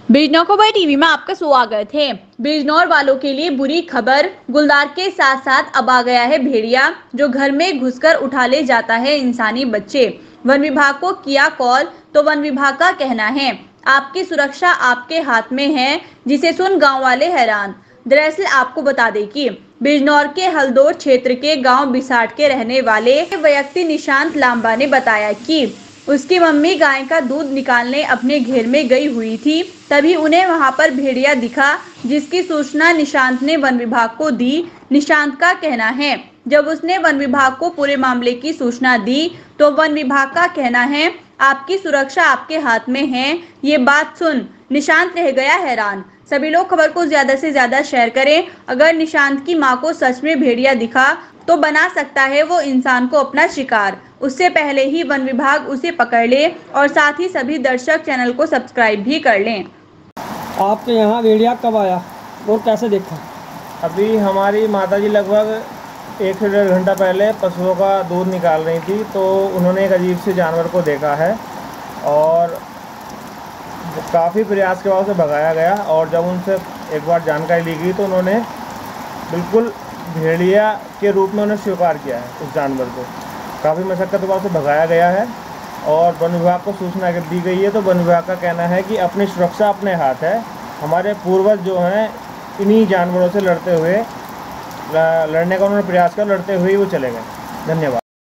Bijnor TV में आपका स्वागत है। बिजनौर वालों के लिए बुरी खबर। गुलदार के साथ साथ अब आ गया है भेड़िया, जो घर में घुसकर उठा ले जाता है इंसानी बच्चे। वन विभाग को किया कॉल तो वन विभाग का कहना है आपकी सुरक्षा आपके हाथ में है, जिसे सुन गांव वाले हैरान। दरअसल आपको बता दें कि बिजनौर के हल्दौर क्षेत्र के गांव बिसाट के रहने वाले व्यक्ति निशांत लांबा ने बताया कि उसकी मम्मी गाय का दूध निकालने अपने घेर में गई हुई थी, तभी उन्हें वहां पर भेड़िया दिखा, जिसकी सूचना निशांत ने वन विभाग को दी। निशांत का कहना है जब उसने वन विभाग को पूरे मामले की सूचना दी तो वन विभाग का कहना है आपकी सुरक्षा आपके हाथ में है। ये बात सुन निशांत रह गया हैरान। सभी लोग खबर को ज्यादा से ज्यादा शेयर करें। अगर निशांत की मां को सच में भेड़िया दिखा तो बना सकता है वो इंसान को अपना शिकार। उससे पहले ही वन विभाग उसे पकड़ ले और साथ ही सभी दर्शक चैनल को सब्सक्राइब भी कर लें। आपके यहाँ भेड़िया कब आया और कैसे देखा? अभी हमारी माताजी लगभग 1 से 1.5 घंटा पहले पशुओं का दूध निकाल रही थी, तो उन्होंने एक अजीब से जानवर को देखा है और काफ़ी प्रयास के बाद उसे भगाया गया। और जब उनसे एक बार जानकारी ली गई तो उन्होंने बिल्कुल भेड़िया के रूप में उन्हें स्वीकार किया है। उस जानवर को काफ़ी मशक्क़त के बाद उसे भगाया गया है और वन विभाग को सूचना दी गई है। तो वन विभाग का कहना है कि अपनी सुरक्षा अपने हाथ है। हमारे पूर्वज जो हैं इन्हीं जानवरों से लड़ने का उन्होंने प्रयास किया, लड़ते हुए ही वो चले गए। धन्यवाद।